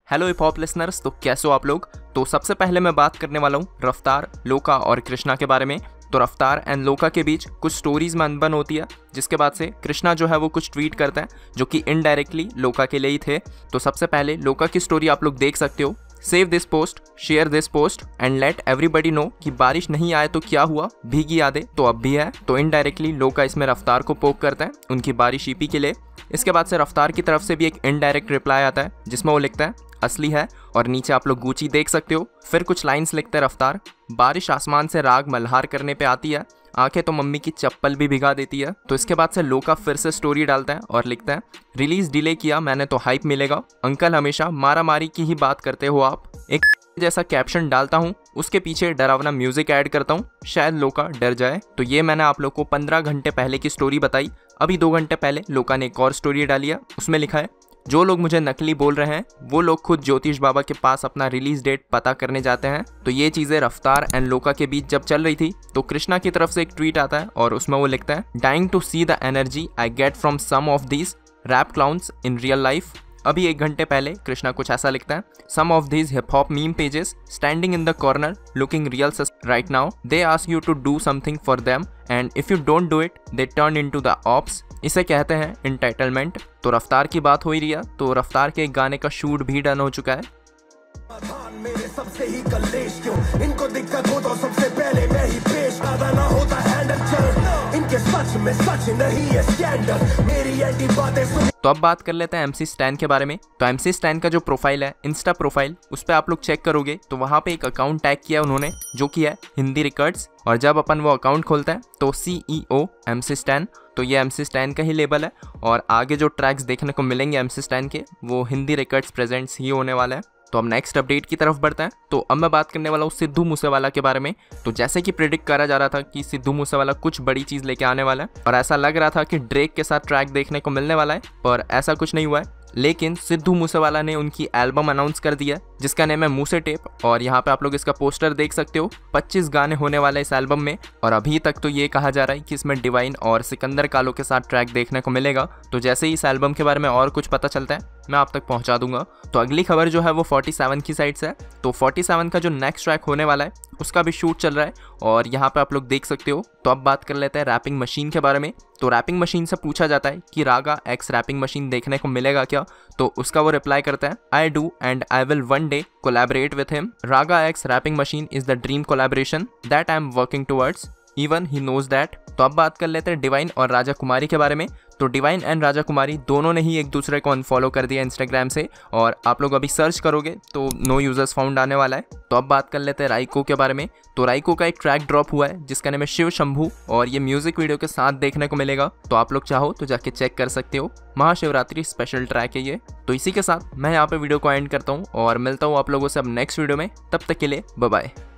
Hello hip hop listeners, तो कैसे हो आप लोग। तो सबसे पहले मैं बात करने वाला हूँ रफ्तार, लोका और कृष्णा के बारे में। तो रफ्तार एंड लोका के बीच कुछ स्टोरीज में अनबन होती है, जिसके बाद से कृष्णा जो है वो कुछ ट्वीट करता है जो कि इनडायरेक्टली लोका के लिए ही थे। तो सबसे पहले लोका की स्टोरी आप लोग देख सकते हो। Save this post, share this post and let everybody know कि बारिश नहीं आए तो क्या हुआ, भीगी यादें तो अब भी है। तो इनडायरेक्टली लोका इसमें रफ्तार को पोक करता है उनकी बारिश ईपी के लिए। इसके बाद से रफ्तार की तरफ से भी एक इनडायरेक्ट रिप्लाई आता है जिसमें वो लिखता है असली है, और नीचे आप लोग गुची देख सकते हो। फिर कुछ लाइंस लिखते हैं रफ्तार, बारिश आसमान से राग मल्हार करने पे आती है, आंखें तो मम्मी की चप्पल भी भिगा देती है। तो इसके बाद से लोका फिर से स्टोरी डालता है और लिखता है रिलीज डिले किया मैंने तो हाइप मिलेगा, अंकल हमेशा मारा मारी की ही बात करते हो आप। एक जैसा कैप्शन डालता हूँ, उसके पीछे डरावना म्यूजिक ऐड करता हूँ, शायद लोका डर जाए। तो ये मैंने आप लोग को 15 घंटे पहले की स्टोरी बताई। अभी 2 घंटे पहले लोका ने एक और स्टोरी डाली है, उसमें लिखा है जो लोग मुझे नकली बोल रहे हैं वो लोग खुद ज्योतिष बाबा के पास अपना रिलीज डेट पता करने जाते हैं। तो ये चीजें रफ्तार एंड लोका के बीच जब चल रही थी तो कृष्णा की तरफ से एक ट्वीट आता है और उसमें वो लिखता है dying to see the energy I get from some of these rap clowns in real life. अभी 1 घंटे पहले कृष्णा कुछ ऐसा लिखता है some of these hip hop meme pages standing in the corner looking real right now, they ask you to do something for them and if you don't do it they turn into the ops. इसे कहते हैं entitlement. तो रफ्तार की बात हो ही रही है, तो रफ्तार के एक गाने का शूट भी डन हो चुका है। मेरे सबसे ही कलेश क्यों इनको दिक्कत हो तो सबसे पहले मैं ही पेश आधा ना होता हैंडल चल इनके सच में सच नहीं है स्कैंडल मेरी एंटी बातें सुन। तो अब बात कर लेते हैं MC स्टैन के बारे में। तो MC स्टैन का जो प्रोफाइल है, इंस्टा प्रोफाइल, उस पर आप लोग चेक करोगे तो वहाँ पे एक अकाउंट टैग किया उन्होंने जो कि है हिंदी रिकॉर्ड्स। और जब अपन वो अकाउंट खोलता है तो CEO MC स्टैन, तो ये MC स्टैन का ही लेबल है। और आगे जो ट्रैक्स देखने को मिलेंगे MC स्टैन के वो हिंदी रिकॉर्ड्स प्रेजेंट्स ही होने वाला है। तो अब नेक्स्ट अपडेट की तरफ बढ़ता है। तो अब मैं बात करने वाला हूँ सिद्धू मूसेवाला के बारे में। तो जैसे कि प्रिडिक्ट करा जा रहा था कि सिद्धू मूसेवाला कुछ बड़ी चीज़ लेके आने वाला है और ऐसा लग रहा था कि ड्रेक के साथ ट्रैक देखने को मिलने वाला है, पर ऐसा कुछ नहीं हुआ है। लेकिन सिद्धू मूसेवाला ने उनकी एल्बम अनाउंस कर दिया जिसका नेम है मूसे टेप। और यहाँ पे आप लोग इसका पोस्टर देख सकते हो। 25 गाने होने वाले इस एल्बम में, और अभी तक तो ये कहा जा रहा है कि इसमें डिवाइन और सिकंदर कालो के साथ ट्रैक देखने को मिलेगा। तो जैसे ही इस एल्बम के बारे में और कुछ पता चलता है मैं आप तक पहुंचा दूंगा। तो अगली खबर जो है वो 47 की साइड से है। तो 47 का जो नेक्स्ट ट्रैक होने वाला है उसका भी शूट चल रहा है और यहाँ पे आप लोग देख सकते हो। तो अब बात कर लेते हैं रैपिंग मशीन के बारे में। तो रैपिंग मशीन से पूछा जाता है कि रागा एक्स रैपिंग मशीन देखने को मिलेगा क्या, तो उसका वो रिप्लाई करता है I do and I will one day collaborate with him. Raga x rapping machine is the dream collaboration that I am working towards, even he knows that. तो अब बात कर लेते हैं डिवाइन और राजा कुमारी के बारे में। तो डिवाइन एंड राजा कुमारी दोनों ने ही एक दूसरे को अनफॉलो कर दिया इंस्टाग्राम से, और आप लोग अभी सर्च करोगे तो नो यूजर्स फाउंड आने वाला है। तो अब बात कर लेते हैं राइको के बारे में। तो राइको का एक ट्रैक ड्रॉप हुआ है जिसका नाम है शिव शंभू, और ये म्यूजिक वीडियो के साथ देखने को मिलेगा। तो आप लोग चाहो तो जाके चेक कर सकते हो, महाशिवरात्रि स्पेशल ट्रैक है ये। तो इसी के साथ मैं यहाँ पे वीडियो को एंड करता हूँ और मिलता हूँ आप लोगों से अब नेक्स्ट वीडियो में। तब तक के लिए बाय बाय।